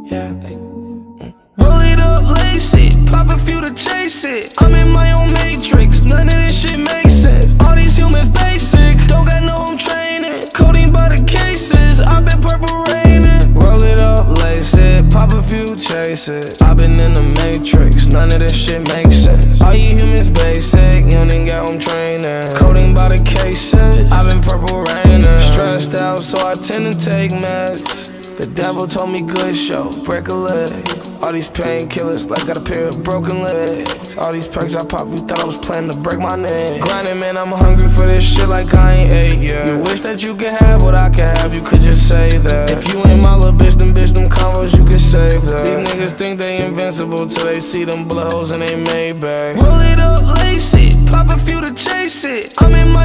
Yeah. Roll it up, lace it, pop a few to chase it. I'm in my own matrix, none of this shit makes sense. All these humans basic, don't got no home training. Codeine by the cases, I've been purple raining. Roll it up, lace it, pop a few, chase it. I've been in the matrix, none of this shit makes sense. All you humans basic, you don't even got home training. Codeine by the cases, I've been purple raining. Stressed out, so I tend to take meds. The devil told me good show, break a leg. All these painkillers like got a pair of broken legs. All these perks I pop, you thought I was planning to break my neck. Grinding, man, I'm hungry for this shit like I ain't ate yet. You wish that you could have what I could have, you could just say that. If you ain't my little bitch, them convos, you could save that. These niggas think they invincible till they see them blood holes and they made back. Roll it up, lace it, pop a few to chase it. I'm in my